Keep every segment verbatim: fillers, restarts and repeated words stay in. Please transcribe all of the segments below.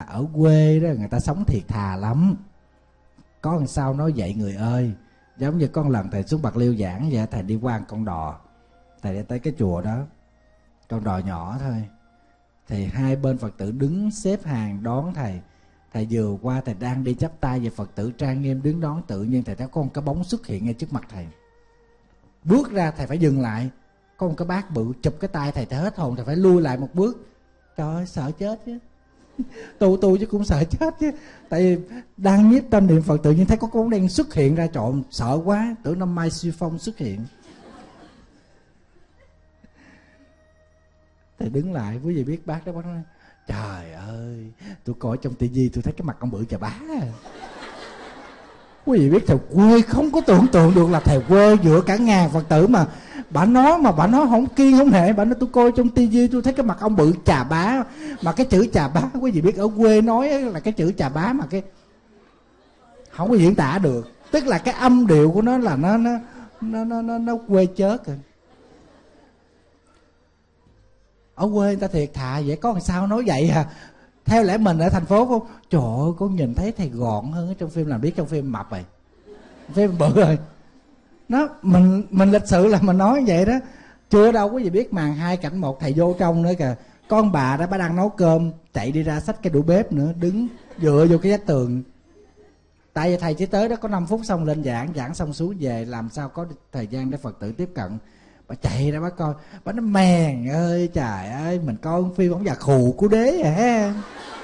ở quê đó người ta sống thiệt thà lắm. Có làm sao nói vậy người ơi. Giống như con lần thầy xuống Bạc Liêu giảng vậy, thầy đi qua con đò, thầy đi tới cái chùa đó, con đò nhỏ thôi, thì hai bên Phật tử đứng xếp hàng đón thầy. Thầy vừa qua, thầy đang đi chắp tay về Phật tử trang nghiêm đứng đón, tự nhiên thầy thấy có một cái bóng xuất hiện ngay trước mặt thầy. Bước ra thầy phải dừng lại, có một cái bác bự chụp cái tay thầy, thầy hết hồn, thầy phải lui lại một bước. Trời ơi, sợ chết chứ. Tu tu chứ cũng sợ chết chứ. Tại vì đang nhiếp tâm niệm Phật, tự nhiên thấy có con đen xuất hiện ra, trộn sợ quá, tưởng năm Mai Siêu Phong xuất hiện. Thầy đứng lại, quý vị biết bác đó, bác nói trời ơi, tôi coi trong tivi tôi thấy cái mặt ông bự chà bá. Quý vị biết thầy quê không có tưởng tượng được là thầy quê giữa cả ngàn Phật tử mà bà nói mà bà nói không kiêng không nể. Bà nói tôi coi trong tivi tôi thấy cái mặt ông bự chà bá. Mà cái chữ chà bá quý vị biết ở quê nói là cái chữ chà bá mà cái không có diễn tả được. Tức là cái âm điệu của nó là nó nó nó nó nó, nó quê chớt rồi. Ở quê người ta thiệt thà vậy, có làm sao nói vậy à. Theo lẽ mình ở thành phố không, trời ơi con nhìn thấy thầy gọn hơn ở trong phim, làm biết trong phim mập rồi, phim bự rồi. Nó mình mình lịch sự là mình nói vậy đó. Chưa đâu quý vị biết màn hai cảnh một thầy vô trong nữa kìa. Con bà đó bà đang nấu cơm, chạy đi ra xách cái đũa bếp nữa, đứng dựa vô cái vách tường. Tại vì thầy chỉ tới đó có năm phút xong lên giảng, giảng xong xuống về, làm sao có thời gian để Phật tử tiếp cận. Bà chạy ra bà coi, bà nói mèn ơi trời ơi, mình coi phim ông già khù của đế à.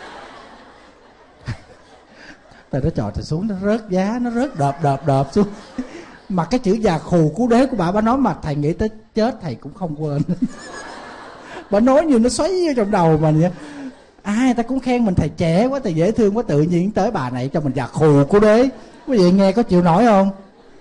Tại nó trò thì xuống nó rớt giá, nó rớt đợp đợp đợp xuống. Mà cái chữ già khù của đế của bà, bà nói mà thầy nghĩ tới chết thầy cũng không quên. Bà nói như nó xoáy vô trong đầu mình vậy. Ai người ta cũng khen mình thầy trẻ quá, thầy dễ thương quá, tự nhiên tới bà này cho mình già khù của đế. Quý vị nghe có chịu nổi không?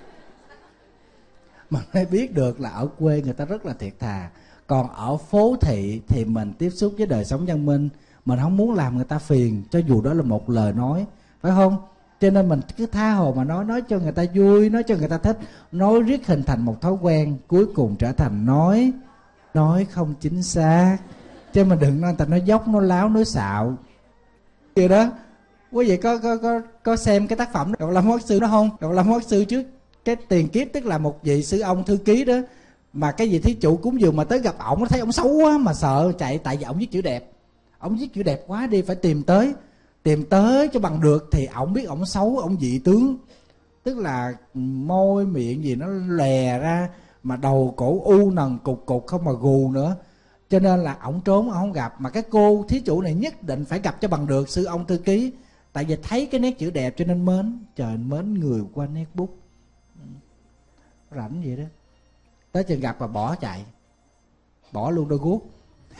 Mà mới biết được là ở quê người ta rất là thiệt thà. Còn ở phố thị thì mình tiếp xúc với đời sống văn minh, mình không muốn làm người ta phiền, cho dù đó là một lời nói, phải không? Cho nên mình cứ tha hồ mà nói, nói cho người ta vui, nói cho người ta thích. Nói riết hình thành một thói quen, cuối cùng trở thành nói Nói không chính xác. Chứ mình đừng nói người ta nói dốc, nói láo, nói xạo vậy đó. Quý vị có, có, có, có xem cái tác phẩm Độc Lâm Hoắc Sư đó không? Độc Lâm Hoắc Sư trước cái tiền kiếp, tức là một vị sư ông thư ký đó, mà cái vị thí chủ cúng dường mà tới gặp ổng, nó thấy ổng xấu quá mà sợ chạy, tại vì ổng viết chữ đẹp. Ổng viết chữ đẹp quá đi, phải tìm tới tìm tới cho bằng được. Thì ổng biết ổng xấu, ổng dị tướng, tức là môi miệng gì nó lè ra, mà đầu cổ u nần cục cục không mà gù nữa. Cho nên là ổng trốn, ổng không gặp. Mà cái cô thí chủ này nhất định phải gặp cho bằng được sư ông thư ký, tại vì thấy cái nét chữ đẹp cho nên mến. Trời, mến người qua nét bút, rảnh vậy đó. Tới chừng gặp mà bỏ chạy, bỏ luôn đôi guốc.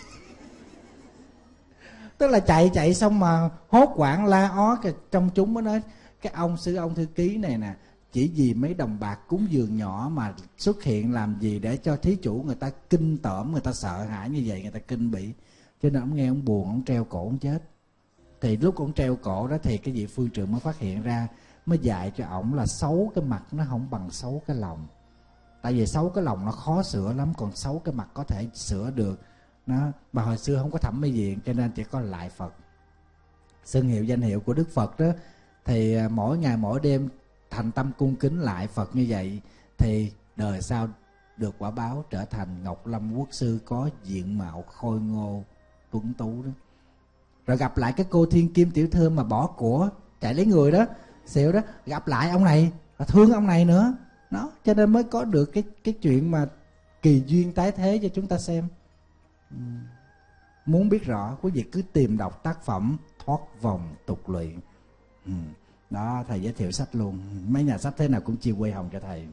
Tức là chạy chạy xong mà hốt hoảng la ó, trong chúng mới nói cái ông sư ông thư ký này nè, chỉ vì mấy đồng bạc cúng dường nhỏ mà xuất hiện làm gì để cho thí chủ người ta kinh tởm, người ta sợ hãi như vậy, người ta kinh bỉ. Cho nên ông nghe ông buồn, ông treo cổ ông chết. Thì lúc ông treo cổ đó thì cái vị phương trượng mới phát hiện ra, mới dạy cho ổng là xấu cái mặt nó không bằng xấu cái lòng. Tại vì xấu cái lòng nó khó sửa lắm, còn xấu cái mặt có thể sửa được. Nó mà hồi xưa không có thẩm mỹ viện, cho nên chỉ có lại Phật. Xưng hiệu danh hiệu của Đức Phật đó, thì mỗi ngày mỗi đêm thành tâm cung kính lại Phật như vậy, thì đời sau được quả báo trở thành Ngọc Lâm Quốc Sư, có diện mạo khôi ngô tuấn tú đó. Rồi gặp lại cái cô thiên kim tiểu thư mà bỏ của chạy lấy người đó, xỉu đó, gặp lại ông này và thương ông này nữa đó. Cho nên mới có được cái cái chuyện mà kỳ duyên tái thế cho chúng ta xem. uhm. Muốn biết rõ, quý vị cứ tìm đọc tác phẩm Thoát Vòng Tục Luyện. uhm. Đó, thầy giới thiệu sách luôn. Mấy nhà sách thế nào cũng chia quê hồng cho thầy.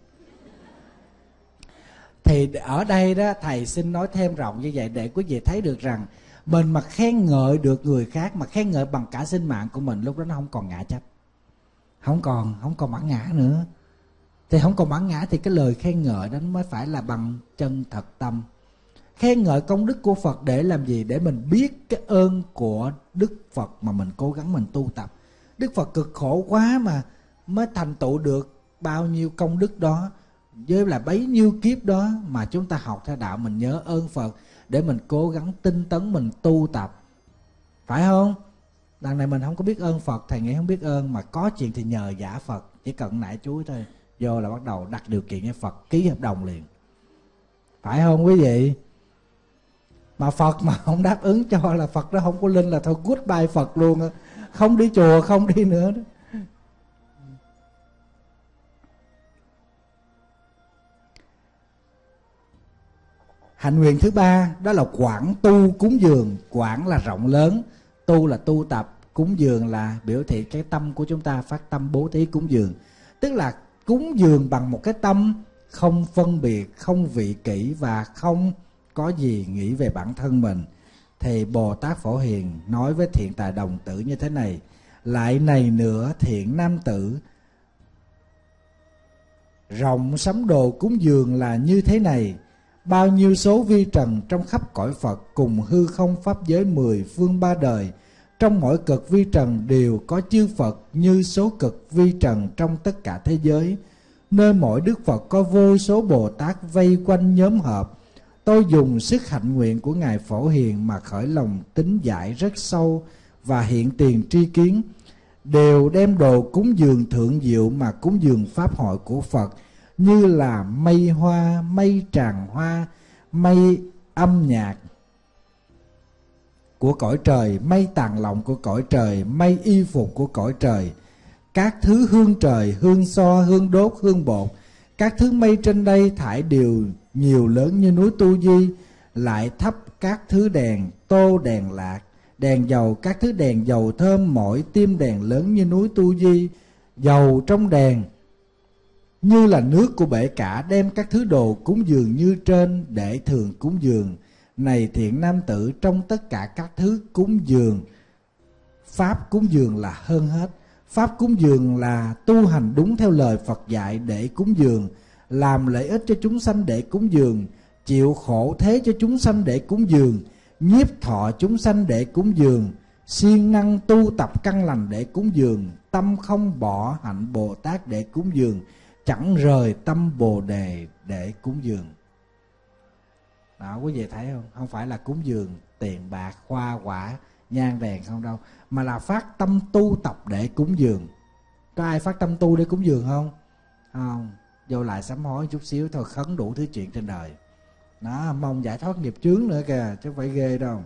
Thì ở đây đó, thầy xin nói thêm rộng như vậy để quý vị thấy được rằng mình mà khen ngợi được người khác, mà khen ngợi bằng cả sinh mạng của mình, lúc đó nó không còn ngã chấp, không còn không còn bản ngã nữa. Thì không còn bản ngã thì cái lời khen ngợi đó mới phải là bằng chân thật tâm. Khen ngợi công đức của Phật để làm gì? Để mình biết cái ơn của Đức Phật mà mình cố gắng mình tu tập. Đức Phật cực khổ quá mà mới thành tựu được bao nhiêu công đức đó, với là bấy nhiêu kiếp đó mà chúng ta học theo đạo, mình nhớ ơn Phật để mình cố gắng tinh tấn mình tu tập, phải không? Đằng này mình không có biết ơn Phật, thầy nghĩ không biết ơn, mà có chuyện thì nhờ giả Phật, chỉ cần nại chuối thôi, vô là bắt đầu đặt điều kiện với Phật, ký hợp đồng liền, phải không quý vị? Mà Phật mà không đáp ứng cho là Phật đó không có linh, là thôi goodbye Phật luôn, không đi chùa không đi nữa đó. Hạnh nguyện thứ ba đó là quảng tu cúng dường. Quảng là rộng lớn, tu là tu tập, cúng dường là biểu thị cái tâm của chúng ta phát tâm bố thí cúng dường. Tức là cúng dường bằng một cái tâm không phân biệt, không vị kỷ và không có gì nghĩ về bản thân mình. Thì Bồ Tát Phổ Hiền nói với thiện tài đồng tử như thế này: lại này nữa thiện nam tử, rộng sắm đồ cúng dường là như thế này. Bao nhiêu số vi trần trong khắp cõi Phật, cùng hư không pháp giới mười phương ba đời, trong mỗi cực vi trần đều có chư Phật, như số cực vi trần trong tất cả thế giới. Nơi mỗi Đức Phật có vô số Bồ Tát vây quanh nhóm hợp. Tôi dùng sức hạnh nguyện của Ngài Phổ Hiền mà khởi lòng tính giải rất sâu và hiện tiền tri kiến, đều đem đồ cúng dường thượng diệu mà cúng dường pháp hội của Phật, như là mây hoa, mây tràng hoa, mây âm nhạc của cõi trời, mây tàn lọng của cõi trời, mây y phục của cõi trời, các thứ hương trời, hương so, hương đốt, hương bột, các thứ mây trên đây thải đều nhiều lớn như núi Tu Di, lại thắp các thứ đèn tô, đèn lạc, đèn dầu, các thứ đèn dầu thơm, mỗi tim đèn lớn như núi Tu Di. Dầu trong đèn như là nước của bể cả, đem các thứ đồ cúng dường như trên để thường cúng dường. Này thiện nam tử, trong tất cả các thứ cúng dường, pháp cúng dường là hơn hết. Pháp cúng dường là tu hành đúng theo lời Phật dạy để cúng dường, làm lợi ích cho chúng sanh để cúng dường, chịu khổ thế cho chúng sanh để cúng dường, nhiếp thọ chúng sanh để cúng dường, siêng năng tu tập căn lành để cúng dường, tâm không bỏ hạnh Bồ Tát để cúng dường, chẳng rời tâm Bồ Đề để cúng dường. Đó, quý vị thấy không? Không phải là cúng dường tiền bạc, hoa quả, nhang đèn không đâu, mà là phát tâm tu tập để cúng dường. Có ai phát tâm tu để cúng dường không? Không. Vô lại sám hối chút xíu thôi, khấn đủ thứ chuyện trên đời. Đó, mong giải thoát nghiệp chướng nữa kìa, chứ không phải ghê đâu.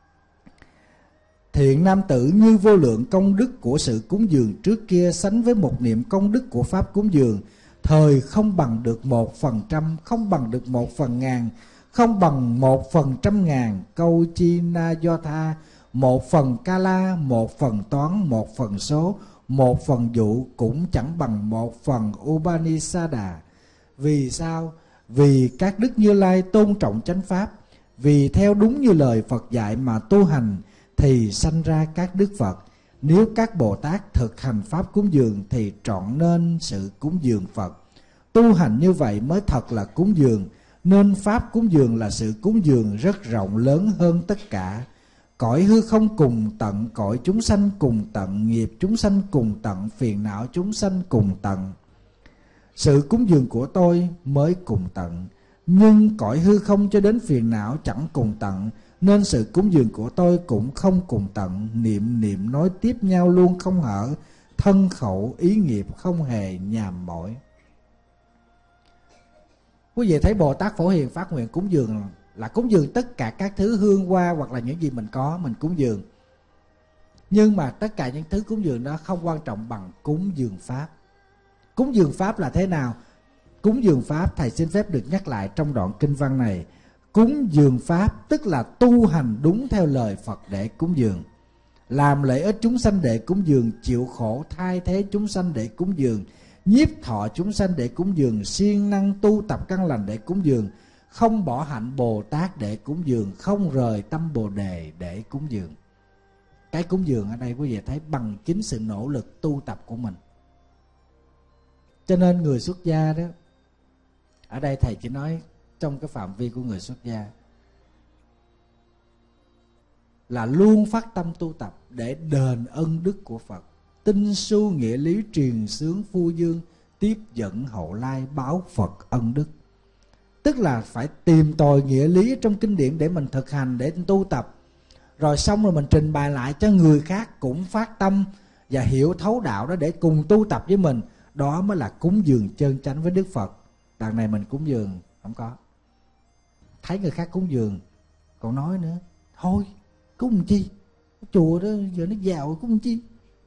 Thiện nam tử, như vô lượng công đức của sự cúng dường trước kia sánh với một niệm công đức của pháp cúng dường, thời không bằng được một phần trăm, không bằng được một phần ngàn, không bằng một phần trăm ngàn. Câu chi na do tha, một phần ca la, một phần toán, một phần số, một phần dụ, cũng chẳng bằng một phần Upanishada. Vì sao? Vì các đức Như Lai tôn trọng chánh pháp, vì theo đúng như lời Phật dạy mà tu hành thì sanh ra các đức Phật. Nếu các Bồ Tát thực hành pháp cúng dường thì trọn nên sự cúng dường Phật. Tu hành như vậy mới thật là cúng dường, nên pháp cúng dường là sự cúng dường rất rộng lớn hơn tất cả. Cõi hư không cùng tận, cõi chúng sanh cùng tận, nghiệp chúng sanh cùng tận, phiền não chúng sanh cùng tận. Sự cúng dường của tôi mới cùng tận, nhưng cõi hư không cho đến phiền não chẳng cùng tận, nên sự cúng dường của tôi cũng không cùng tận. Niệm niệm nói tiếp nhau luôn không hở, thân khẩu ý nghiệp không hề nhàm mỏi. Quý vị thấy Bồ Tát Phổ Hiền phát nguyện cúng dường là cúng dường tất cả các thứ hương hoa hoặc là những gì mình có, mình cúng dường. Nhưng mà tất cả những thứ cúng dường đó không quan trọng bằng cúng dường pháp. Cúng dường pháp là thế nào? Cúng dường pháp thầy xin phép được nhắc lại trong đoạn kinh văn này. Cúng dường pháp tức là tu hành đúng theo lời Phật để cúng dường, làm lợi ích chúng sanh để cúng dường, chịu khổ thay thế chúng sanh để cúng dường, nhiếp thọ chúng sanh để cúng dường, siêng năng tu tập căn lành để cúng dường, không bỏ hạnh Bồ Tát để cúng dường, không rời tâm Bồ Đề để cúng dường. Cái cúng dường ở đây quý vị thấy bằng chính sự nỗ lực tu tập của mình. Cho nên người xuất gia đó, ở đây thầy chỉ nói trong cái phạm vi của người xuất gia, là luôn phát tâm tu tập để đền ân đức của Phật, tinh su nghĩa lý truyền xướng phu dương, tiếp dẫn hậu lai báo Phật ân đức. Tức là phải tìm tòi nghĩa lý trong kinh điển để mình thực hành, để tu tập, Rồi xong rồi mình trình bày lại cho người khác cũng phát tâm và hiểu thấu đạo đó để cùng tu tập với mình. Đó mới là cúng dường chân chánh với Đức Phật. Đằng này mình cúng dường không có. Thấy người khác cúng dường còn nói nữa, thôi cúng chi, chùa đó giờ nó giàu cúng chi.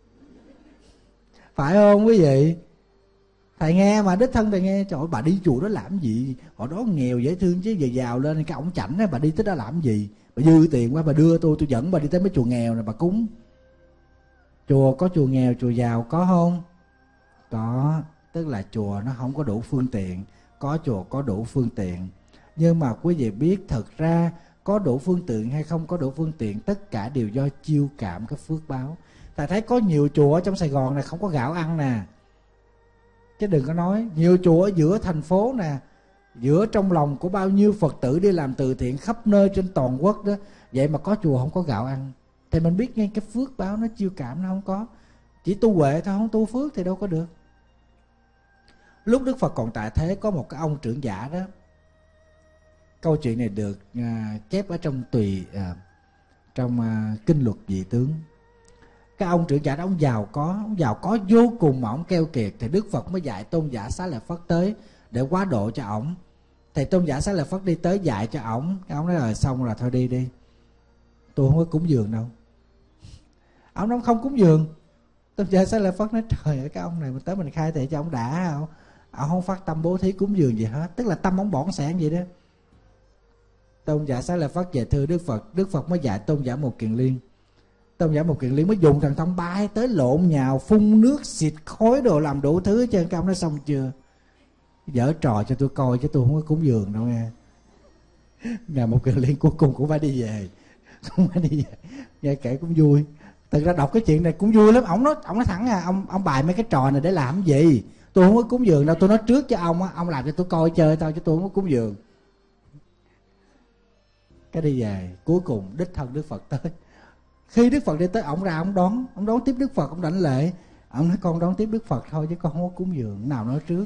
Phải không quý vị? Thầy nghe mà, đích thân thầy nghe, trời ơi bà đi chùa đó làm gì, họ đó nghèo dễ thương chứ giờ giàu lên cái ổng chảnh á, bà đi tới đó làm gì, bà dư tiền quá bà đưa tôi, tôi dẫn bà đi tới mấy chùa nghèo này bà cúng. Chùa có chùa nghèo chùa giàu có không? Có, tức là chùa nó không có đủ phương tiện, có chùa có đủ phương tiện. Nhưng mà quý vị biết thật ra có đủ phương tiện hay không có đủ phương tiện, tất cả đều do chiêu cảm cái phước báo. Thầy thấy có nhiều chùa ở trong Sài Gòn này không có gạo ăn nè, chứ đừng có nói nhiều chùa ở giữa thành phố nè, giữa trong lòng của bao nhiêu Phật tử đi làm từ thiện khắp nơi trên toàn quốc đó, vậy mà có chùa không có gạo ăn. Thì mình biết ngay cái phước báo nó chiêu cảm nó không có. Chỉ tu huệ thôi, không tu phước thì đâu có được. Lúc Đức Phật còn tại thế, có một cái ông trưởng giả đó. Câu chuyện này được à, chép ở trong tùy à, trong à, kinh luật vị tướng. Cái ông trưởng giả đó ông giàu có, ông giàu có vô cùng mà ông keo kiệt. Thì Đức Phật mới dạy Tôn giả Xá Lợi Phất tới để quá độ cho ổng. Thì Tôn giả Xá Lợi Phất đi tới dạy cho ổng. Cái ông nói rồi xong là thôi đi đi, tôi không có cúng dường đâu. Ông nói không cúng dường. Tôn giả Xá Lợi Phất nói trời ơi, cái ông này mình tới mình khai thị cho ông đã không? Ông không phát tâm bố thí cúng dường gì hết, tức là tâm ông bỏng sẻn vậy đó. Tôn giả Xá Lợi Phất về thưa Đức Phật. Đức Phật mới dạy Tôn giả Một Kiền Liên. Tôn giả Một Kiền Liên mới dùng thần thông bay tới lộn nhào, phun nước xịt khói đồ, làm đủ thứ. Trên cái ông nói xong chưa, giở trò cho tôi coi chứ tôi không có cúng dường đâu nghe. Ngài Một Kiền Liên cuối cùng cũng phải đi về, cũng phải đi về. Nghe kể cũng vui. Thực ra đọc cái chuyện này cũng vui lắm. Ông nói, ông nói thẳng à, ông ông bài mấy cái trò này để làm gì? Tôi không có cúng dường đâu, tôi nói trước cho ông á, ông làm cho tôi coi chơi thôi chứ tôi không có cúng dường. Cái đi về, cuối cùng đích thân Đức Phật tới. Khi Đức Phật đi tới, ông ra ông đón, ông đón tiếp Đức Phật, ông đảnh lễ. Ông nói con đón tiếp Đức Phật thôi chứ con không có cúng dường. Nào nói trước.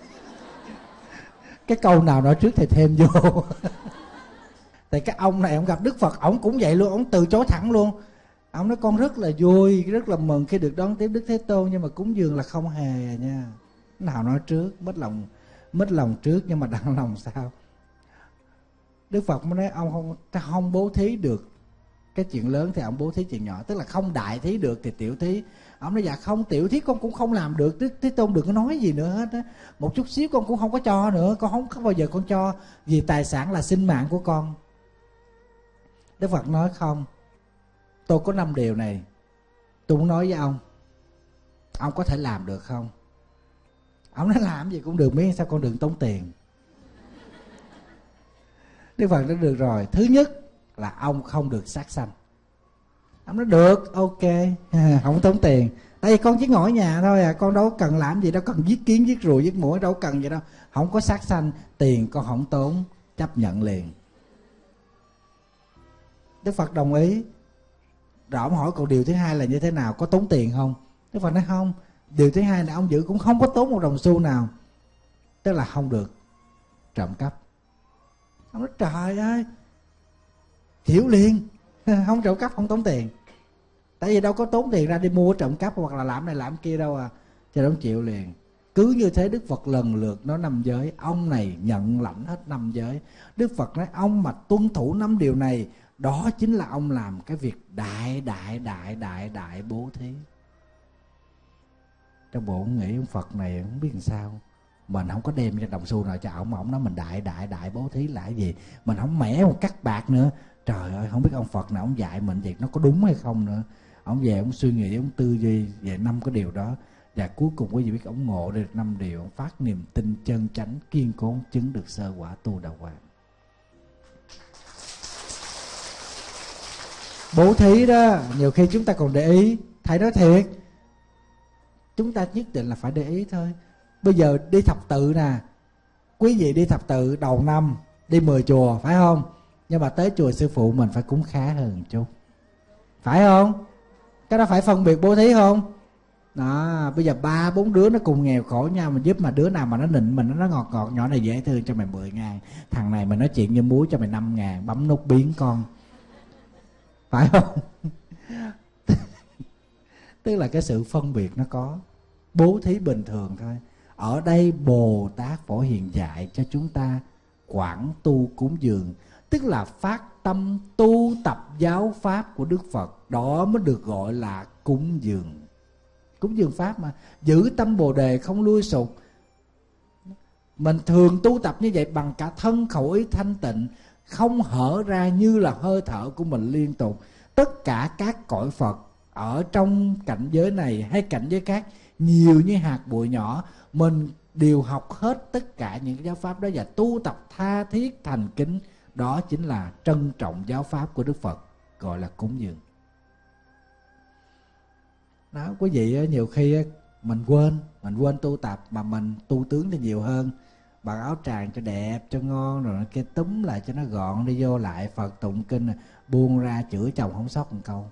Cái câu nào nói trước thì thêm vô. Thì cái ông này ông gặp Đức Phật, ông cũng vậy luôn, ông từ chối thẳng luôn. Ông nói con rất là vui, rất là mừng khi được đón tiếp Đức Thế Tôn, nhưng mà cúng dường là không hề nha. Nào nói trước, mất lòng, mất lòng trước nhưng mà đặng lòng sao? Đức Phật mới nói ông không, không bố thí được cái chuyện lớn thì ông bố thí chuyện nhỏ, tức là không đại thí được thì tiểu thí. Ông nói dạ không, tiểu thí con cũng không làm được, Đức Thế Tôn đừng có nói gì nữa hết á. Một chút xíu con cũng không có cho nữa, con không, không bao giờ con cho, vì tài sản là sinh mạng của con. Đức Phật nói không, tôi có năm điều này, tôi muốn nói với ông, ông có thể làm được không? Ông nói làm gì cũng được, miễn sao con đừng tốn tiền. Đức Phật nói được rồi. Thứ nhất là ông không được sát sanh. Ông nói được, ok, không tốn tiền. Tại vì con chỉ ngồi ở nhà thôi à, con đâu cần làm gì đâu, cần giết kiến, giết ruồi, giết muỗi, đâu cần gì đâu. Không có sát sanh, tiền con không tốn, chấp nhận liền. Đức Phật đồng ý. Rồi ông hỏi còn điều thứ hai là như thế nào, có tốn tiền không? Đức Phật nói không. Điều thứ hai là ông giữ cũng không có tốn một đồng xu nào, tức là không được trộm cắp. Ông nói trời ơi, hiểu liền. Không trộm cắp, không tốn tiền. Tại vì đâu có tốn tiền ra đi mua trộm cắp hoặc là làm này làm kia đâu à. Cho ông chịu liền. Cứ như thế Đức Phật lần lượt nói năm giới. Ông này nhận lãnh hết năm giới. Đức Phật nói ông mà tuân thủ năm điều này, đó chính là ông làm cái việc đại đại đại đại đại bố thí. Trong bộ ông nghĩ ông Phật này không biết làm sao, mình không có đem cho đồng xu nào cho ổng mà ổng nói mình đại đại đại bố thí là cái gì, mình không mẻ một cắt bạc nữa. Trời ơi, không biết ông Phật nào ông dạy mình việc nó có đúng hay không nữa. Ông về ông suy nghĩ, ông tư duy về năm cái điều đó, và cuối cùng quý vị biết ông ngộ được năm điều, ông phát niềm tin chân chánh kiên cố, chứng được sơ quả tu đà hoàng. Bố thí đó nhiều khi chúng ta còn để ý. Thầy nói thiệt, chúng ta nhất định là phải để ý thôi. Bây giờ đi thập tự nè, quý vị đi thập tự đầu năm đi mười chùa phải không? Nhưng mà tới chùa sư phụ mình phải cúng khá hơn chút, phải không? Cái đó phải phân biệt bố thí không? Đó, bây giờ ba bốn đứa nó cùng nghèo khổ nhau, mình giúp mà đứa nào mà nó nịnh mình, nó ngọt ngọt, nhỏ này dễ thương cho mày mười ngàn, thằng này mình nói chuyện như muối cho mày năm ngàn, bấm nút biến con. phải không? Tức là cái sự phân biệt nó có. Bố thí bình thường thôi. Ở đây Bồ Tát Phổ Hiền dạy cho chúng ta quảng tu cúng dường, tức là phát tâm tu tập giáo pháp của Đức Phật. Đó mới được gọi là cúng dường. Cúng dường pháp mà. Giữ tâm Bồ Đề không lui sụp. Mình thường tu tập như vậy bằng cả thân khẩu ý thanh tịnh, không hở ra như là hơi thở của mình liên tục. Tất cả các cõi Phật ở trong cảnh giới này hay cảnh giới khác, nhiều như hạt bụi nhỏ, mình đều học hết tất cả những cái giáo pháp đó và tu tập tha thiết thành kính. Đó chính là trân trọng giáo pháp của Đức Phật, gọi là cúng dường. Đó, quý vị nhiều khi mình quên, mình quên tu tập mà mình tu tướng thì nhiều hơn. Mặc áo tràng cho đẹp, cho ngon, rồi cái túm lại cho nó gọn, đi vô lại Phật tụng kinh, buông ra chửi chồng không sót một câu.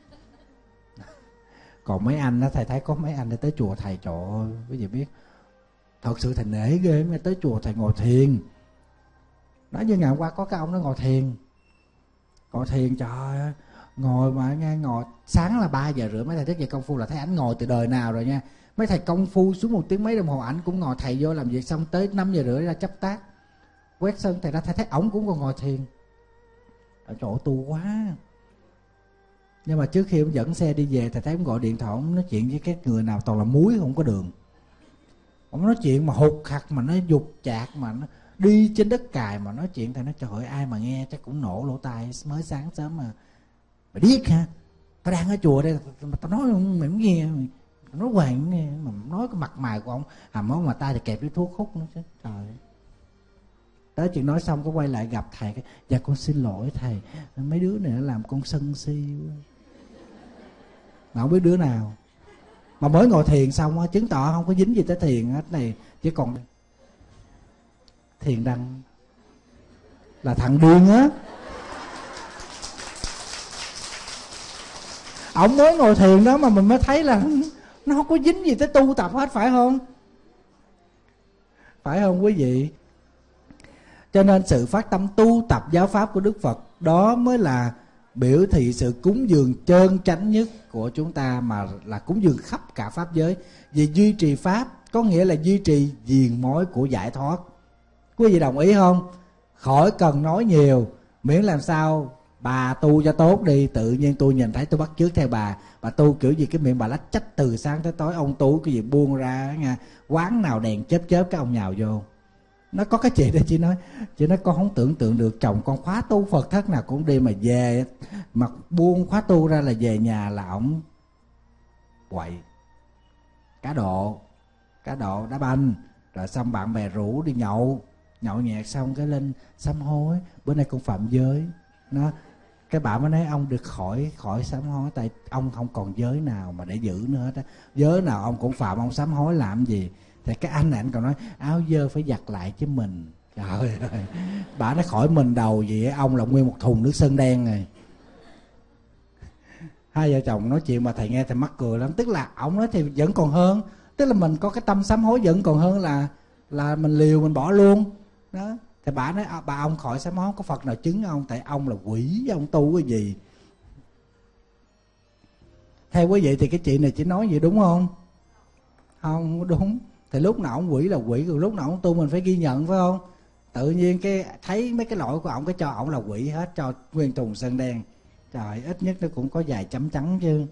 Còn mấy anh đó, thầy thấy có mấy anh đi tới chùa thầy, trời ơi, quý vị biết, thật sự thầy nể ghê. Nghe tới chùa thầy ngồi thiền. Nói như ngày hôm qua có cái ông đó ngồi thiền, ngồi thiền, trời ơi, ngồi mà nghe ngồi sáng là ba giờ rưỡi mấy thầy thức dậy công phu là thấy ảnh ngồi từ đời nào rồi nha. Mấy thầy công phu xuống một tiếng mấy đồng hồ ảnh cũng ngồi. Thầy vô làm việc xong tới năm giờ rưỡi ra chấp tác quét sân, thầy ra thầy thấy ổng cũng còn ngồi thiền. Ở chỗ tu quá. Nhưng mà trước khi ông dẫn xe đi về, thầy thấy ông gọi điện thoại, ông nói chuyện với cái người nào toàn là muối không có đường. Ông nói chuyện mà hụt hặc, mà nó dục chạc, mà nó đi trên đất cài mà nói chuyện. Thầy nói trời ơi, ai mà nghe chắc cũng nổ lỗ tai. Mới sáng sớm mà mày điếc hả? Tao đang ở chùa đây mà tao nói mày không nghe, mày nói hoài nghe, mà nói cái mặt mày của ông hàm món mà ta thì kẹp với thuốc hút nữa chứ. Trời ơi. Tới chuyện nói xong có quay lại gặp thầy, dạ con xin lỗi thầy, mấy đứa này nó làm con sân si quá. Mà không biết đứa nào. Mà mới ngồi thiền xong á, chứng tỏ không có dính gì tới thiền hết này, chỉ còn thiền đăng là thằng điên á. Ông mới ngồi thiền đó mà mình mới thấy là nó không có dính gì tới tu tập hết, phải không? Phải không quý vị? Cho nên sự phát tâm tu tập giáo pháp của Đức Phật, đó mới là biểu thị sự cúng dường trơn chánh nhất của chúng ta, mà là cúng dường khắp cả pháp giới. Vì duy trì pháp có nghĩa là duy trì diền mối của giải thoát. Quý vị đồng ý không? Khỏi cần nói nhiều, miễn làm sao bà tu cho tốt đi. Tự nhiên tôi nhìn thấy tôi bắt chước theo bà. Bà tu kiểu gì cái miệng bà lách trách từ sáng tới tối. Ông tu cái gì buông ra nha, quán nào đèn chớp chớp cái ông nhào vô. Nó có cái chị đó, chị nói chị nói con không tưởng tượng được chồng con khóa tu Phật thất nào cũng đi, mà về mà buông khóa tu ra là về nhà là ổng quậy cá độ, cá độ đá banh, rồi xong bạn bè rủ đi nhậu, nhậu nhẹt xong cái lên sám hối, bữa nay con phạm giới. Nó cái bà mới nói ông được khỏi khỏi sám hối, tại ông không còn giới nào mà để giữ nữa hết á. Giới nào ông cũng phạm, ông sám hối làm gì? Thì cái anh này anh còn nói áo dơ phải giặt lại chứ mình. Trời ơi, bà nói khỏi mình đầu gì ấy, ông là nguyên một thùng nước sơn đen rồi. Hai vợ chồng nói chuyện mà thầy nghe thầy mắc cười lắm. Tức là ông nói thì vẫn còn hơn, tức là mình có cái tâm sám hối vẫn còn hơn là là mình liều mình bỏ luôn đó. Thì bà nói bà ông khỏi sám hối, có Phật nào chứng ông, tại ông là quỷ, ông tu cái gì. Theo quý vị thì cái chị này chỉ nói vậy đúng không? Không đúng. Thì lúc nào ông quỷ là quỷ, rồi lúc nào ông tu mình phải ghi nhận, phải không? Tự nhiên cái thấy mấy cái lỗi của ổng cái cho ổng là quỷ hết, cho nguyên thùng sơn đen. Trời, ít nhất nó cũng có vài chấm trắng chứ.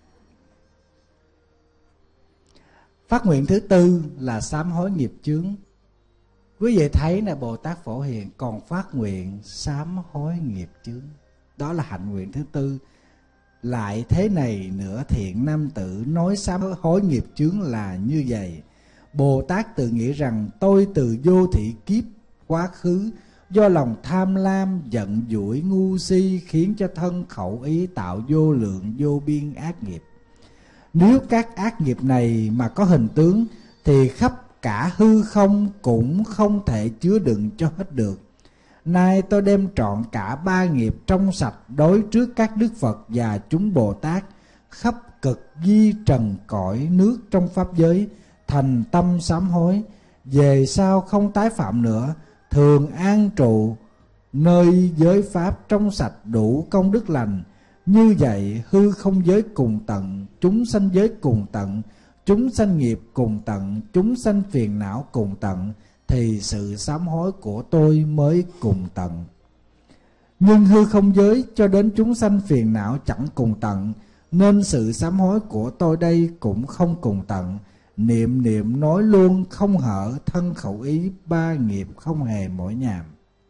Phát nguyện thứ tư là sám hối nghiệp chướng. Quý vị thấy nè, Bồ Tát Phổ Hiền còn phát nguyện sám hối nghiệp chướng. Đó là hạnh nguyện thứ tư. Lại thế này nữa, thiện nam tử nói sám hối nghiệp chướng là như vậy. Bồ Tát tự nghĩ rằng tôi từ vô thị kiếp quá khứ, do lòng tham lam, giận dỗi, ngu si, khiến cho thân khẩu ý tạo vô lượng vô biên ác nghiệp. Nếu các ác nghiệp này mà có hình tướng, thì khắp cả hư không cũng không thể chứa đựng cho hết được. Nay tôi đem trọn cả ba nghiệp trong sạch đối trước các Đức Phật và chúng Bồ Tát khắp cực di trần cõi nước trong pháp giới, thành tâm sám hối, về sau không tái phạm nữa, thường an trụ nơi giới pháp trong sạch đủ công đức lành, Như vậy hư không giới cùng tận, chúng sanh giới cùng tận, chúng sanh nghiệp cùng tận, chúng sanh phiền não cùng tận, thì sự sám hối của tôi mới cùng tận. Nhưng hư không giới cho đến chúng sanh phiền não chẳng cùng tận, nên sự sám hối của tôi đây cũng không cùng tận. Niệm niệm nói luôn không hở, thân khẩu ý ba nghiệp không hề mỏi nhàm.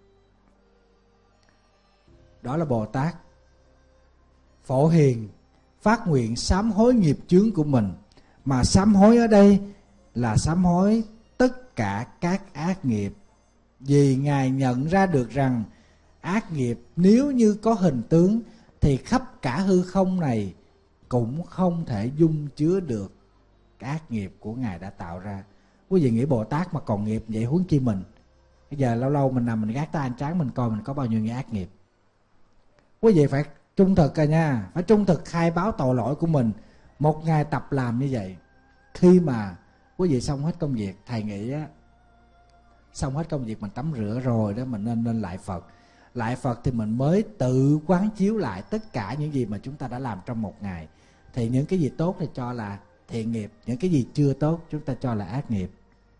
Đó là Bồ Tát Phổ Hiền phát nguyện sám hối nghiệp chướng của mình. Mà sám hối ở đây là sám hối tất cả các ác nghiệp. Vì Ngài nhận ra được rằng ác nghiệp nếu như có hình tướng thì khắp cả hư không này cũng không thể dung chứa được ác nghiệp của Ngài đã tạo ra. Quý vị nghĩ Bồ Tát mà còn nghiệp vậy huống chi mình. Bây giờ lâu lâu mình nằm mình gác tay anh trán mình coi mình có bao nhiêu những ác nghiệp. Quý vị phải trung thực à nha, phải trung thực khai báo tội lỗi của mình. Một ngày tập làm như vậy, khi mà quý vị xong hết công việc, thầy nghĩ á, xong hết công việc mình tắm rửa rồi đó, mình nên nên lại Phật. Lại Phật thì mình mới tự quán chiếu lại tất cả những gì mà chúng ta đã làm trong một ngày. Thì những cái gì tốt thì cho là thiện nghiệp, những cái gì chưa tốt chúng ta cho là ác nghiệp.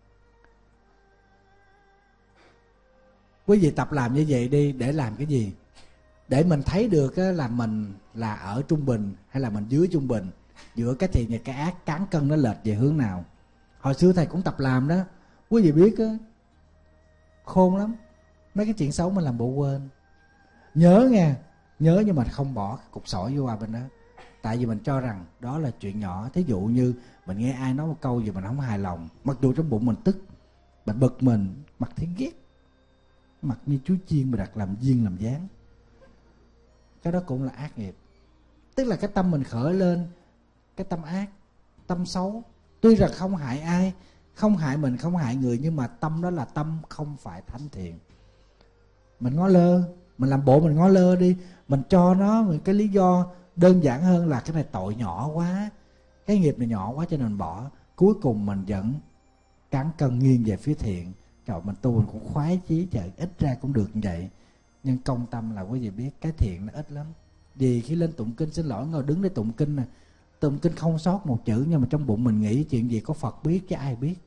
Quý vị tập làm như vậy đi, để làm cái gì? Để mình thấy được là mình là ở trung bình hay là mình dưới trung bình, giữa cái thiện và cái ác, cán cân nó lệch về hướng nào. Hồi xưa thầy cũng tập làm đó, quý vị biết á, khôn lắm. Mấy cái chuyện xấu mình làm bộ quên. Nhớ nha, nhớ nhưng mà không bỏ cục sỏi vô qua bên đó. Tại vì mình cho rằng đó là chuyện nhỏ. Thí dụ như mình nghe ai nói một câu gì mình không hài lòng, mặc dù trong bụng mình tức, mình bực mình, mặt thấy ghét, mặt như chú chiên mà đặt làm duyên làm dáng, cái đó cũng là ác nghiệp. Tức là cái tâm mình khởi lên cái tâm ác, tâm xấu. Tuy rằng không hại ai, không hại mình, không hại người, nhưng mà tâm đó là tâm không phải thánh thiện. Mình ngó lơ, mình làm bộ mình ngó lơ đi, mình cho nó cái lý do đơn giản hơn là cái này tội nhỏ quá, cái nghiệp này nhỏ quá cho nên mình bỏ. Cuối cùng mình vẫn cán cân nghiêng về phía thiện. Trời, mình tu mình cũng khoái chí, trời, ít ra cũng được như vậy. Nhưng công tâm là quý vị biết cái thiện nó ít lắm. Vì khi lên tụng kinh, xin lỗi ngồi đứng để tụng kinh nè, tụng kinh không sót một chữ, nhưng mà trong bụng mình nghĩ chuyện gì có Phật biết chứ ai biết.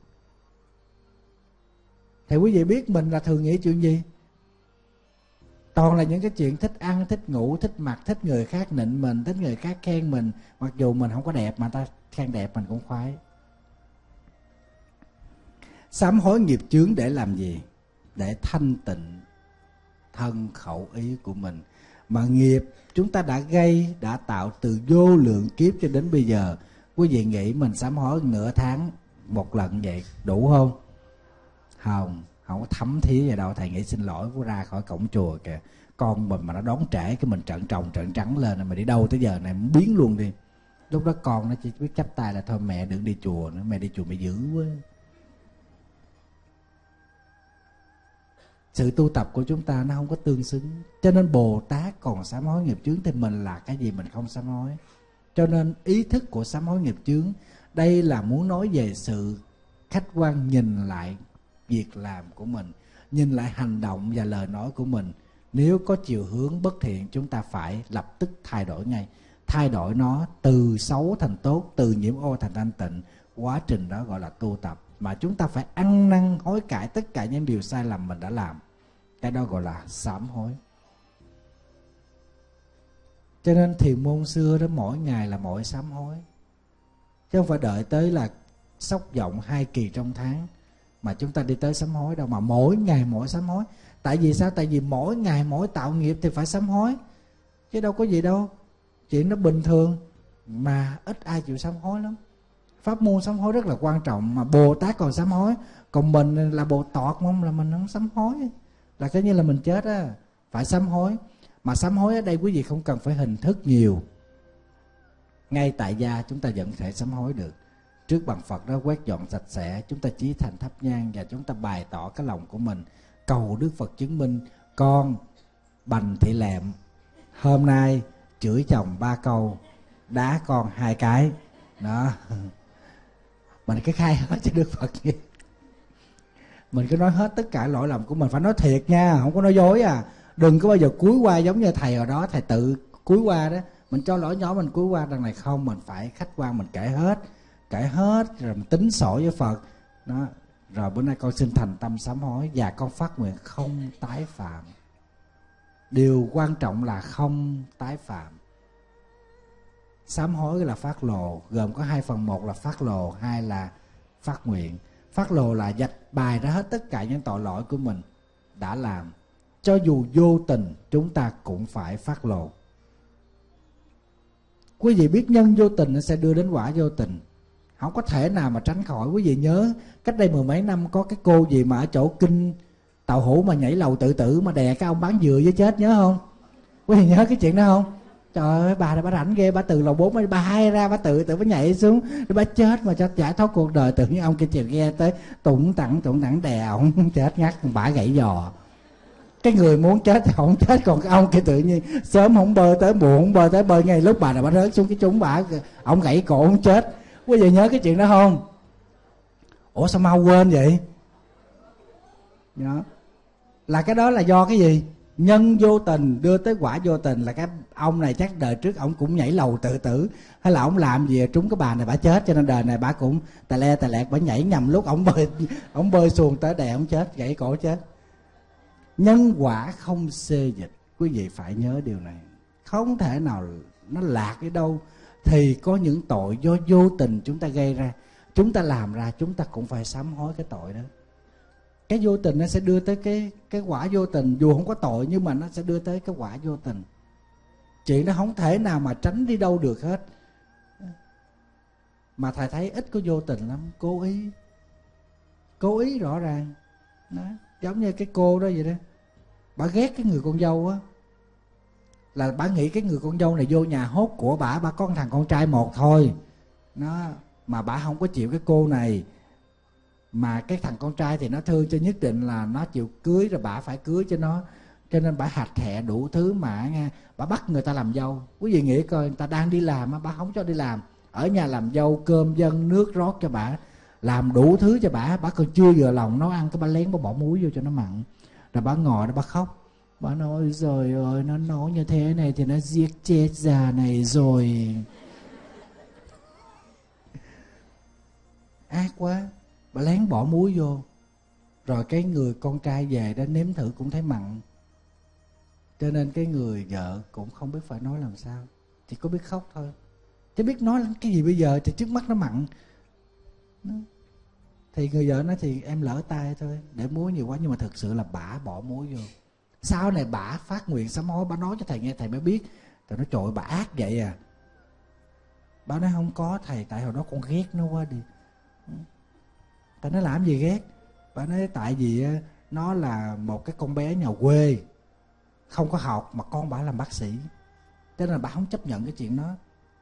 Thì quý vị biết mình là thường nghĩ chuyện gì? Toàn là những cái chuyện thích ăn, thích ngủ, thích mặc, thích người khác nịnh mình, thích người khác khen mình. Mặc dù mình không có đẹp mà ta khen đẹp mình cũng khoái. Sám hối nghiệp chướng để làm gì? Để thanh tịnh thân khẩu ý của mình. Mà nghiệp chúng ta đã gây, đã tạo từ vô lượng kiếp cho đến bây giờ. Quý vị nghĩ mình sám hối nửa tháng một lần vậy đủ không? Không, không có thấm thía vậy đâu. Thầy nghĩ xin lỗi của ra khỏi cổng chùa kìa, con mình mà nó đón trễ cái mình trợn tròn trợn trắng lên, mà đi đâu tới giờ này biến luôn đi. Lúc đó con nó chỉ biết chắp tay là thôi mẹ đừng đi chùa nữa, mẹ đi chùa mẹ dữ quá. Sự tu tập của chúng ta nó không có tương xứng. Cho nên Bồ Tát còn sám hối nghiệp chướng thì mình là cái gì mình không sám hối. Cho nên ý thức của sám hối nghiệp chướng đây là muốn nói về sự khách quan nhìn lại việc làm của mình, nhìn lại hành động và lời nói của mình. Nếu có chiều hướng bất thiện, chúng ta phải lập tức thay đổi ngay. Thay đổi nó từ xấu thành tốt, từ nhiễm ô thành thanh tịnh. Quá trình đó gọi là tu tập. Mà chúng ta phải ăn năn hối cải tất cả những điều sai lầm mình đã làm. Cái đó gọi là sám hối. Cho nên thiền môn xưa đó, mỗi ngày là mỗi sám hối, chứ không phải đợi tới là sốc vọng hai kỳ trong tháng mà chúng ta đi tới sám hối đâu. Mà mỗi ngày mỗi sám hối. Tại vì sao? Tại vì mỗi ngày mỗi tạo nghiệp thì phải sám hối, chứ đâu có gì đâu. Chuyện nó bình thường mà ít ai chịu sám hối lắm. Pháp môn sám hối rất là quan trọng. Mà Bồ Tát còn sám hối, còn mình là Bồ Tọt mong là mình không sám hối, là cái như là mình chết á. Phải sám hối. Mà sám hối ở đây quý vị không cần phải hình thức nhiều, ngay tại gia chúng ta vẫn thể sám hối được. Trước bàn Phật đó quét dọn sạch sẽ, chúng ta chí thành thắp nhang và chúng ta bày tỏ cái lòng của mình, cầu Đức Phật chứng minh. Con Bành Thị Lẹm hôm nay chửi chồng ba câu, đá con hai cái đó. Mình cứ khai hết cho Đức Phật nghe. Mình cứ nói hết tất cả lỗi lầm của mình. Phải nói thiệt nha, không có nói dối à. Đừng có bao giờ cúi qua giống như thầy hồi đó, thầy tự cúi qua đó. Mình cho lỗi nhỏ mình cúi qua đằng này không, mình phải khách quan, mình kể hết, kể hết rồi mình tính sổ với Phật. Đó, rồi bữa nay con xin thành tâm sám hối và con phát nguyện không tái phạm. Điều quan trọng là không tái phạm. Sám hối là phát lồ, gồm có hai phần, một là phát lồ, hai là phát nguyện. Phát lồ là dạch bài ra hết tất cả những tội lỗi của mình đã làm. Cho dù vô tình chúng ta cũng phải phát lồ. Quý vị biết nhân vô tình nó sẽ đưa đến quả vô tình, không có thể nào mà tránh khỏi. Quý vị nhớ cách đây mười mấy năm có cái cô gì mà ở chỗ kinh Tàu Hủ mà nhảy lầu tự tử mà đè cái ông bán dừa với chết, nhớ không? Quý vị nhớ cái chuyện đó không? Trời ơi, bà bà rảnh ghê, bà từ lầu bốn bà hai ra, bà tự tự bà nhảy xuống, bà chết mà cho giải thoát cuộc đời. Tự nhiên ông kia chèo ghe tới tụng tặng tụng tặng đè ổng chết ngắt, bả gãy giò. Cái người muốn chết thì không chết, còn cái ông kia tự nhiên sớm không bơi tới, muộn không bơi tới, bơi ngay lúc bà là bà rớt xuống cái trúng bả, ông gãy cổ ông chết. Quý vị nhớ cái chuyện đó không? Ủa sao mau quên vậy? Đó. Là cái đó là do cái gì? Nhân vô tình đưa tới quả vô tình. Là cái ông này chắc đời trước ông cũng nhảy lầu tự tử, hay là ông làm gì trúng cái bà này bà chết, cho nên đời này bà cũng tà le tà lẹt, bà nhảy nhầm lúc ông bơi ông bơi xuồng tới đè ông chết, gãy cổ chết. Nhân quả không xê dịch, quý vị phải nhớ điều này. Không thể nào nó lạc đi đâu. Thì có những tội do vô tình chúng ta gây ra, chúng ta làm ra, chúng ta cũng phải sám hối cái tội đó. Cái vô tình nó sẽ đưa tới cái cái quả vô tình. Dù không có tội nhưng mà nó sẽ đưa tới cái quả vô tình. Chuyện nó không thể nào mà tránh đi đâu được hết. Mà thầy thấy ít có vô tình lắm. Cố ý Cố ý rõ ràng đó. Giống như cái cô đó vậy đó, bà ghét cái người con dâu á, là bà nghĩ cái người con dâu này vô nhà hốt của bà, bà có một thằng con trai một thôi nó, mà bà không có chịu cái cô này. Mà cái thằng con trai thì nó thương, cho nhất định là nó chịu cưới, rồi bà phải cưới cho nó. Cho nên bà hạch hẹ đủ thứ mà nghe, bà bắt người ta làm dâu. Quý vị nghĩ coi, người ta đang đi làm, bà không cho đi làm, ở nhà làm dâu, cơm dân nước rót cho bà, làm đủ thứ cho bà. Bà còn chưa vừa lòng nấu ăn, cái bà lén bà bỏ muối vô cho nó mặn. Rồi bà ngồi đó bà khóc. Bà nói rồi ơi, nó nấu như thế này thì nó giết chết già này rồi. Ác quá. Bà lén bỏ muối vô. Rồi cái người con trai về đó nếm thử cũng thấy mặn. Cho nên cái người vợ cũng không biết phải nói làm sao, chỉ có biết khóc thôi. Chứ biết nói cái gì bây giờ, thì trước mắt nó mặn. Thì người vợ nói thì em lỡ tay thôi, để muối nhiều quá. Nhưng mà thực sự là bả bỏ muối vô. Sau này bả phát nguyện sám hối, bả nói cho thầy nghe, thầy mới biết. Thầy nói trời ơi, bả ác vậy à. Bả nói không có thầy, tại hồi đó con ghét nó quá đi. Tại nó làm gì ghét? Bả nói tại vì nó là một cái con bé nhà quê, không có học, mà con bả làm bác sĩ, cho nên là bả không chấp nhận cái chuyện đó.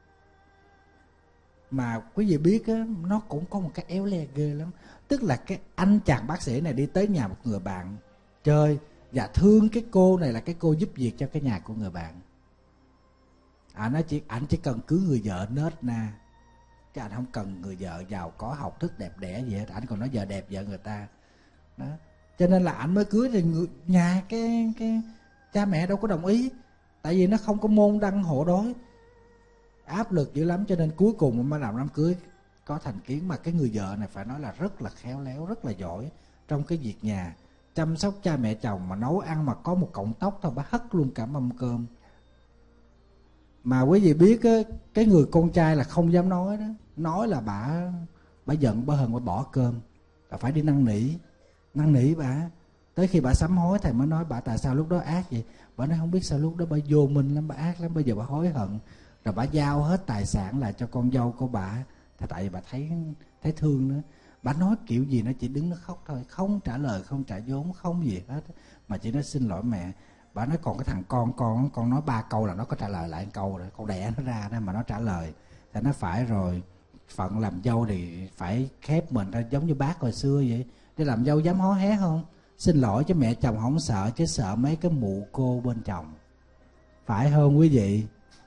Mà quý vị biết á, nó cũng có một cái éo le ghê lắm. Tức là cái anh chàng bác sĩ này đi tới nhà một người bạn chơi, và thương cái cô này là cái cô giúp việc cho cái nhà của người bạn. À, nó chỉ ảnh chỉ cần cưới người vợ nết na, chứ anh không cần người vợ giàu có học thức đẹp đẽ gì hết. Ảnh còn nói vợ đẹp vợ người ta đó. Cho nên là ảnh mới cưới, thì người, nhà cái cái cha mẹ đâu có đồng ý, tại vì nó không có môn đăng hộ đối, áp lực dữ lắm. Cho nên cuối cùng mới làm đám cưới có thành kiến. Mà cái người vợ này phải nói là rất là khéo léo, rất là giỏi trong cái việc nhà, chăm sóc cha mẹ chồng. Mà nấu ăn mà có một cọng tóc thôi, bà hất luôn cả mâm cơm. Mà quý vị biết á, cái người con trai là không dám nói đó. Nói là bà bà giận, bà hờn, bà bỏ cơm, là phải đi năn nỉ năn nỉ bà. Tới khi bà sám hối, thầy mới nói bà tại sao lúc đó ác vậy. Bà nói không biết sao lúc đó bà vô minh lắm, bà ác lắm, bây giờ bà hối hận. Rồi bà giao hết tài sản lại cho con dâu của bà. Thì tại vì bà thấy thấy thương nữa. Bà nói kiểu gì nó chỉ đứng nó khóc thôi, không trả lời, không trả vốn, không gì hết, mà chỉ nói xin lỗi mẹ. Bà nói còn cái thằng con con con nói ba câu là nó có trả lời lại một câu rồi, con đẻ nó ra đó mà nó trả lời. Thì nó phải rồi, phận làm dâu thì phải khép mình ra, giống như bác hồi xưa vậy. Để làm dâu dám hó hé không? Xin lỗi chứ mẹ chồng không sợ, chứ sợ mấy cái mụ cô bên chồng. Phải không quý vị?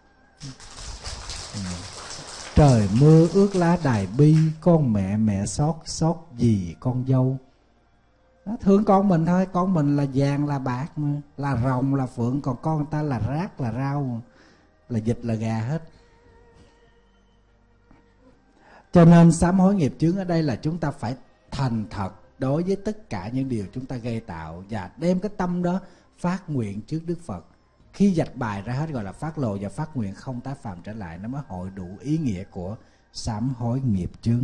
Ừ. Trời mưa ướt lá đài bi, con mẹ mẹ xót xót gì con dâu. Đó, thương con mình thôi. Con mình là vàng là bạc mà, là rồng là phượng, còn con người ta là rác là rau. là vịt là gà hết. Cho nên sám hối nghiệp chướng ở đây là chúng ta phải thành thật đối với tất cả những điều chúng ta gây tạo, và đem cái tâm đó phát nguyện trước Đức Phật. Khi dạch bài ra hết gọi là phát lộ và phát nguyện không tái phạm trở lại, nó mới hội đủ ý nghĩa của sám hối nghiệp chướng.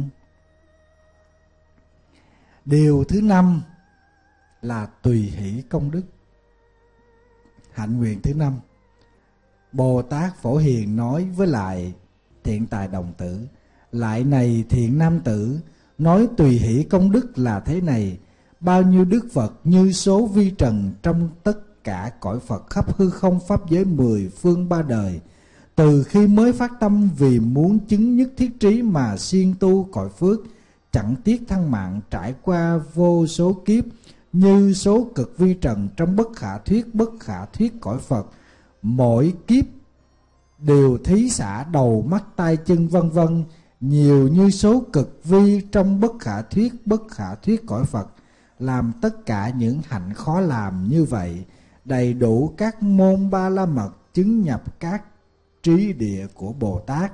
Điều thứ năm là tùy hỷ công đức. Hạnh nguyện thứ năm, Bồ Tát Phổ Hiền nói với lại thiện tài đồng tử: lại này thiện nam tử, nói tùy hỷ công đức là thế này: bao nhiêu đức Phật như số vi trần trong tất cả cõi Phật khắp hư không pháp giới mười phương ba đời, từ khi mới phát tâm vì muốn chứng nhất thiết trí mà siêng tu cõi phước, chẳng tiếc thân mạng trải qua vô số kiếp, như số cực vi trần trong bất khả thuyết bất khả thuyết cõi Phật, mỗi kiếp đều thí xả đầu mắt tay chân vân vân, nhiều như số cực vi trong bất khả thuyết bất khả thuyết cõi Phật, làm tất cả những hạnh khó làm như vậy, đầy đủ các môn ba la mật chứng nhập các trí địa của Bồ Tát.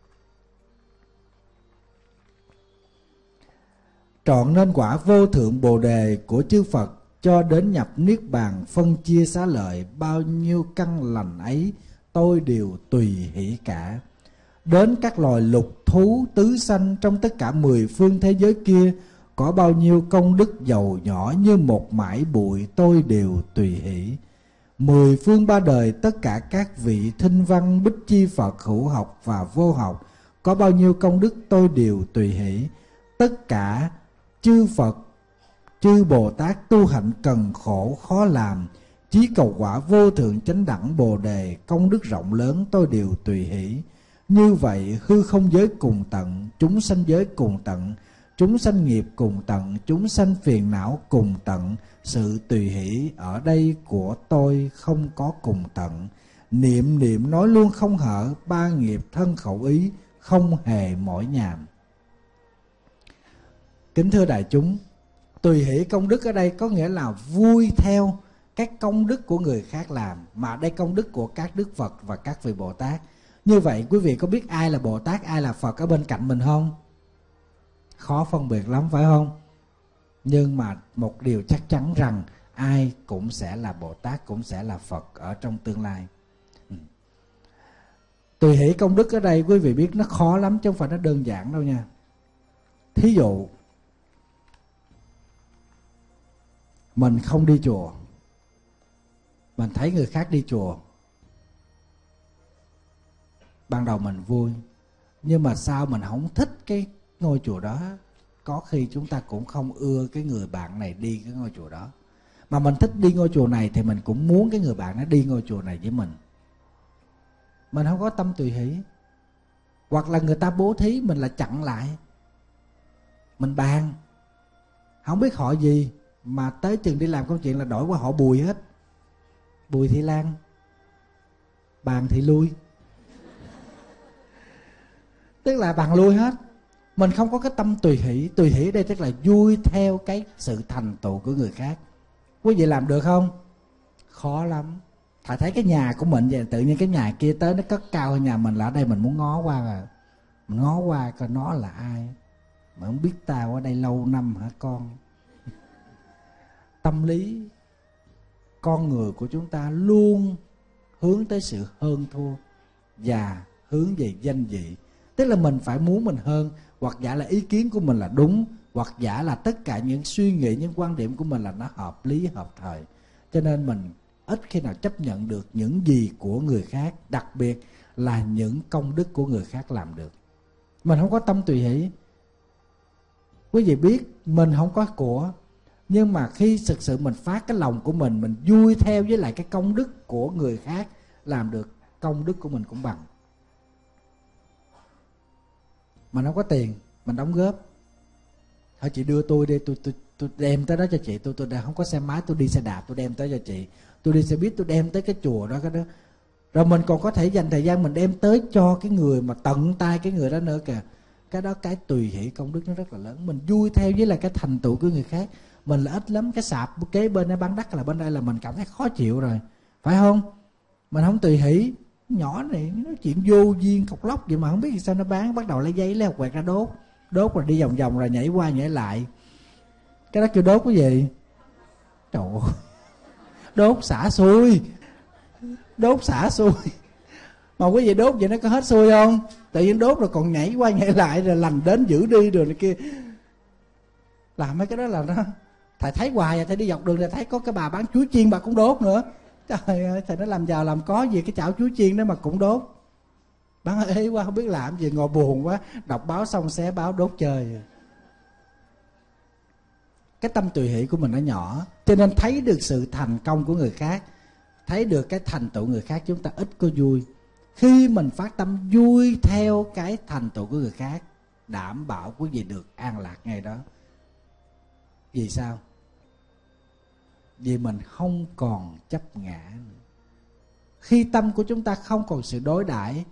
Trọn nên quả vô thượng Bồ đề của chư Phật, cho đến nhập niết bàn phân chia xá lợi, bao nhiêu căn lành ấy tôi đều tùy hỷ cả. Đến các loài lục thú tứ sanh trong tất cả mười phương thế giới kia, có bao nhiêu công đức dầu nhỏ như một mải bụi tôi đều tùy hỷ. Mười phương ba đời tất cả các vị thinh văn bích chi Phật hữu học và vô học, có bao nhiêu công đức tôi đều tùy hỷ. Tất cả chư Phật chư Bồ Tát tu hạnh cần khổ khó làm, chí cầu quả vô thượng chánh đẳng Bồ đề công đức rộng lớn tôi đều tùy hỷ. Như vậy hư không giới cùng tận, chúng sanh giới cùng tận, chúng sanh nghiệp cùng tận, chúng sanh phiền não cùng tận, sự tùy hỷ ở đây của tôi không có cùng tận. Niệm niệm nói luôn không hở, ba nghiệp thân khẩu ý không hề mỏi nhàm. Kính thưa đại chúng, tùy hỷ công đức ở đây có nghĩa là vui theo các công đức của người khác làm, mà đây công đức của các Đức Phật và các vị Bồ Tát. Như vậy quý vị có biết ai là Bồ Tát, ai là Phật ở bên cạnh mình không? Khó phân biệt lắm phải không? Nhưng mà một điều chắc chắn rằng ai cũng sẽ là Bồ Tát, cũng sẽ là Phật ở trong tương lai. ừ. Tùy hỷ công đức ở đây quý vị biết nó khó lắm chứ không phải nó đơn giản đâu nha. Thí dụ mình không đi chùa, mình thấy người khác đi chùa, ban đầu mình vui, nhưng mà sao mình không thích cái ngôi chùa đó. Có khi chúng ta cũng không ưa cái người bạn này đi cái ngôi chùa đó, mà mình thích đi ngôi chùa này thì mình cũng muốn cái người bạn đó đi ngôi chùa này với mình. Mình không có tâm tùy hỷ. Hoặc là người ta bố thí, mình là chặn lại, mình bàn không biết họ gì, mà tới chừng đi làm công chuyện là đổi qua họ Bùi hết. Bùi Thị Lan, bàn Thị Lui, tức là bàn lui hết. Mình không có cái tâm tùy hỷ. Tùy hỷ đây tức là vui theo cái sự thành tựu của người khác. Quý vị làm được không? Khó lắm. Thà thấy cái nhà của mình vậy, tự nhiên cái nhà kia tới nó cất cao hơn nhà mình, là ở đây mình muốn ngó qua rồi. Mình ngó qua coi nó là ai, mà không biết tao ở đây lâu năm hả con. Tâm lý con người của chúng ta luôn hướng tới sự hơn thua và hướng về danh vị. Tức là mình phải muốn mình hơn, hoặc giả là ý kiến của mình là đúng, hoặc giả là tất cả những suy nghĩ, những quan điểm của mình là nó hợp lý, hợp thời. Cho nên mình ít khi nào chấp nhận được những gì của người khác, đặc biệt là những công đức của người khác làm được. Mình không có tâm tùy hỷ. Quý vị biết mình không có của, nhưng mà khi thực sự mình phát cái lòng của mình, mình vui theo với lại cái công đức của người khác làm được, công đức của mình cũng bằng. Mình không có tiền, mình đóng góp. Thôi chị đưa tôi đi, tôi, tôi, tôi đem tới đó cho chị. Tôi tôi không có xe máy, tôi đi xe đạp, tôi đem tới cho chị. Tôi đi xe buýt, tôi đem tới cái chùa đó, cái đó. Rồi mình còn có thể dành thời gian mình đem tới cho cái người mà tận tay cái người đó nữa kìa. Cái đó cái tùy hỷ công đức nó rất là lớn. Mình vui theo với là cái thành tựu của người khác. Mình là ít lắm, cái sạp kế bên đây bán đắt là bên đây là mình cảm thấy khó chịu rồi, phải không? Mình không tùy hỷ, Nhỏ này nó nói chuyện vô duyên cọc lóc vậy mà không biết sao nó bán. Bắt đầu lấy giấy lấy hột quẹt ra đốt. Đốt rồi đi vòng vòng rồi nhảy qua nhảy lại. Cái đó kêu đốt cái gì? Trời ơi, đốt xả xui. Đốt xả xui. Mà quý vị đốt vậy nó có hết xui không? Tự nhiên đốt rồi còn nhảy qua nhảy lại rồi lành đến giữ đi rồi này kia. Làm mấy cái đó là nó thầy thấy hoài à, thầy đi dọc đường là thấy có cái bà bán chuối chiên bà cũng đốt nữa. Trời ơi, thầy nó làm giàu làm có gì cái chảo chuối chiên đó mà cũng đốt. Bán ế quá không biết làm gì, ngồi buồn quá, đọc báo xong xé báo đốt chơi. Cái tâm tùy hỷ của mình nó nhỏ, cho nên thấy được sự thành công của người khác, thấy được cái thành tựu người khác, chúng ta ít có vui. Khi mình phát tâm vui theo cái thành tựu của người khác, đảm bảo quý vị được an lạc ngay đó. Vì sao? Vì mình không còn chấp ngã nữa. Khi tâm của chúng ta không còn sự đối đãi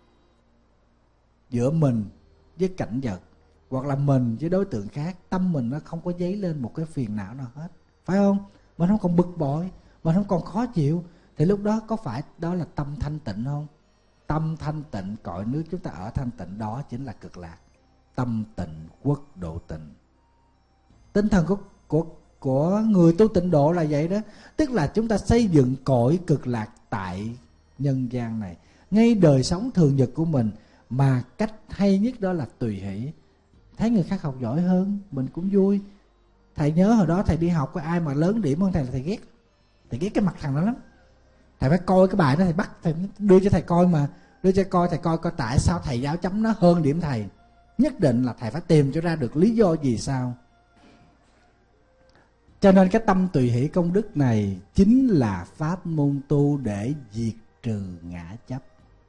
giữa mình với cảnh vật, hoặc là mình với đối tượng khác, tâm mình nó không có dấy lên một cái phiền não nào hết, phải không? Mình không còn bực bội, mình không còn khó chịu, thì lúc đó có phải đó là tâm thanh tịnh không? Tâm thanh tịnh, cõi nước chúng ta ở thanh tịnh, đó chính là cực lạc. Tâm tịnh quốc độ tịnh. Tinh thần của, của, của người tu tịnh độ là vậy đó. Tức là chúng ta xây dựng cõi cực lạc tại nhân gian này, ngay đời sống thường nhật của mình. Mà cách hay nhất đó là tùy hỷ. Thấy người khác học giỏi hơn, mình cũng vui. Thầy nhớ hồi đó thầy đi học, có ai mà lớn điểm hơn thầy là thầy ghét. Thầy ghét cái mặt thằng đó lắm. Thầy phải coi cái bài đó, thầy bắt thầy đưa cho thầy coi mà. Đưa cho coi, thầy coi coi tại sao thầy giáo chấm nó hơn điểm thầy. Nhất định là thầy phải tìm cho ra được lý do vì sao. Cho nên cái tâm tùy hỷ công đức này chính là pháp môn tu để diệt trừ ngã chấp.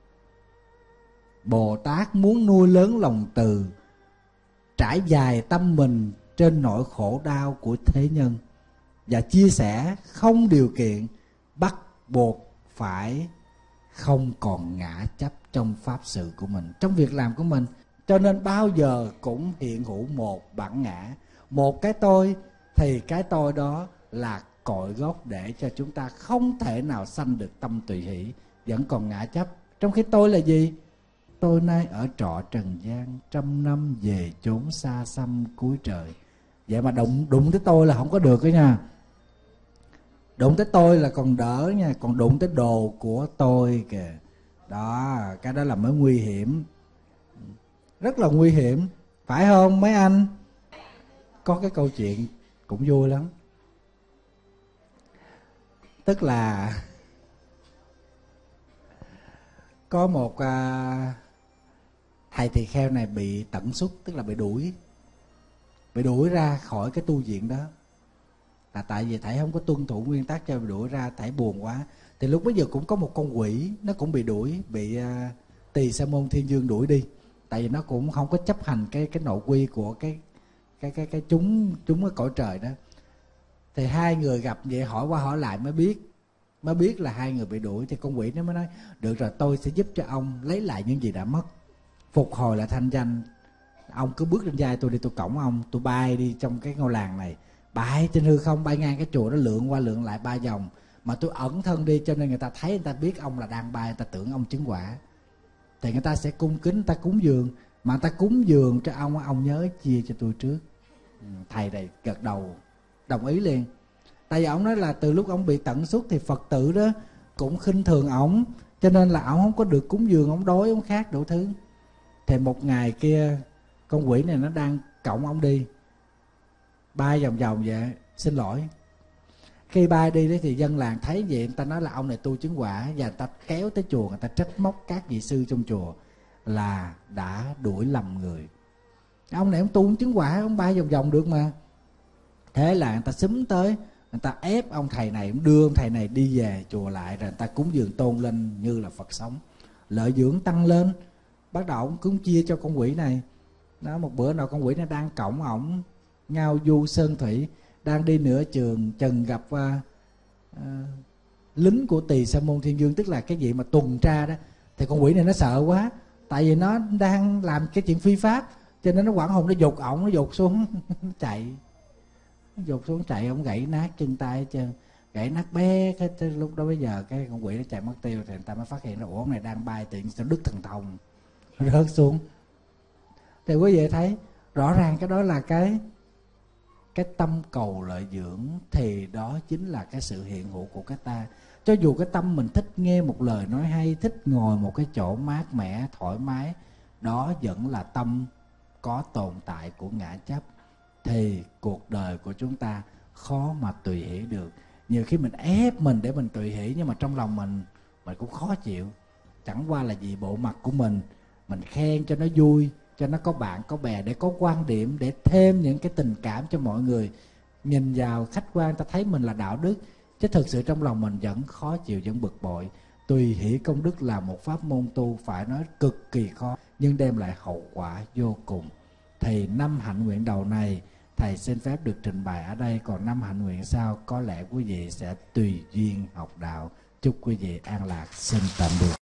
Bồ Tát muốn nuôi lớn lòng từ, trải dài tâm mình trên nỗi khổ đau của thế nhân, và chia sẻ không điều kiện, bắt buộc phải không còn ngã chấp trong pháp sự của mình, trong việc làm của mình. Cho nên bao giờ cũng hiện hữu một bản ngã, một cái tôi, thì cái tôi đó là cội gốc để cho chúng ta không thể nào sanh được tâm tùy hỷ, vẫn còn ngã chấp. Trong khi tôi là gì? Tôi nay ở trọ trần gian, trăm năm về chốn xa xăm cuối trời. Vậy mà đụng đụng tới tôi là không có được đó nha. Đụng tới tôi là còn đỡ nha, còn đụng tới đồ của tôi kìa, đó, cái đó là mới nguy hiểm. Rất là nguy hiểm, phải không mấy anh? Có cái câu chuyện cũng vui lắm. Tức là có một à, thầy tỳ kheo này bị tận xuất, tức là bị đuổi. Bị đuổi ra khỏi cái tu viện đó. Là tại vì thầy không có tuân thủ nguyên tắc cho bị đuổi ra, thầy buồn quá. Thì lúc bấy giờ cũng có một con quỷ, nó cũng bị đuổi, bị à, Tỳ Sa Môn Thiên Dương đuổi đi. Tại vì nó cũng không có chấp hành cái cái nội quy của cái cái cái cái chúng chúng ở cõi trời đó. Thì hai người gặp vậy, hỏi qua hỏi lại mới biết mới biết là hai người bị đuổi. Thì con quỷ nó mới nói: được rồi, tôi sẽ giúp cho ông lấy lại những gì đã mất, phục hồi lại thanh danh. Ông cứ bước lên vai tôi đi, tôi cõng ông, tôi bay đi trong cái ngôi làng này, bay trên hư không, bay ngang cái chùa đó, lượn qua lượn lại ba vòng. Mà tôi ẩn thân đi, cho nên người ta thấy, người ta biết ông là đang bay, người ta tưởng ông chứng quả. Thì người ta sẽ cung kính, người ta cúng dường. Mà người ta cúng dường cho ông, ông nhớ chia cho tôi trước. Thầy này gật đầu đồng ý liền. Tại vì ông nói là từ lúc ông bị tận xuất thì Phật tử đó cũng khinh thường ổng, cho nên là ổng không có được cúng dường, ổng đói, ổng khát đủ thứ. Thì một ngày kia, con quỷ này nó đang cõng ổng đi, bay vòng vòng vậy. Xin lỗi, khi bay đi đấy thì dân làng thấy vậy, người ta nói là ông này tu chứng quả, và người ta kéo tới chùa, người ta trách móc các vị sư trong chùa là đã đuổi lầm người. Ông này ông tu chứng quả, ông bay vòng vòng được mà. Thế là người ta xúm tới, người ta ép ông thầy này, ông đưa ông thầy này đi về chùa lại, rồi người ta cúng dường tôn lên như là Phật sống. Lợi dưỡng tăng lên, bắt đầu ông cúng chia cho con quỷ này. Đó, một bữa nào con quỷ này đang cõng ổng ngao du sơn thủy, đang đi nửa trường, chừng gặp uh, uh, lính của Tỳ Sa Môn Thiên Dương, tức là cái gì mà tuần tra đó. Thì con quỷ này nó sợ quá, tại vì nó đang làm cái chuyện phi pháp, cho nên nó quảng hồn, nó giục ổng, nó giục xuống chạy, nó giục xuống chạy, ổng gãy nát chân tay hết trơn. gãy nát bé. Cái, cái lúc đó bây giờ cái con quỷ nó chạy mất tiêu thì người ta mới phát hiện là ủa này đang bay tự nhiên sẽ đứt thần thông rớt xuống. Thì quý vị thấy rõ ràng cái đó là cái cái tâm cầu lợi dưỡng, thì đó chính là cái sự hiện hữu của cái ta. Cho dù cái tâm mình thích nghe một lời nói hay, thích ngồi một cái chỗ mát mẻ thoải mái, đó vẫn là tâm có tồn tại của ngã chấp. Thì cuộc đời của chúng ta khó mà tùy hỷ được. Nhiều khi mình ép mình để mình tùy hỷ, nhưng mà trong lòng mình mình cũng khó chịu. Chẳng qua là vì bộ mặt của mình, mình khen cho nó vui, cho nó có bạn có bè, để có quan điểm, để thêm những cái tình cảm cho mọi người. Nhìn vào khách quan ta thấy mình là đạo đức, chứ thực sự trong lòng mình vẫn khó chịu, vẫn bực bội. Tùy hỷ công đức là một pháp môn tu phải nói cực kỳ khó, nhưng đem lại hậu quả vô cùng. Thì năm hạnh nguyện đầu này thầy xin phép được trình bày ở đây, còn năm hạnh nguyện sau có lẽ quý vị sẽ tùy duyên học đạo. Chúc quý vị an lạc, xin tạm biệt.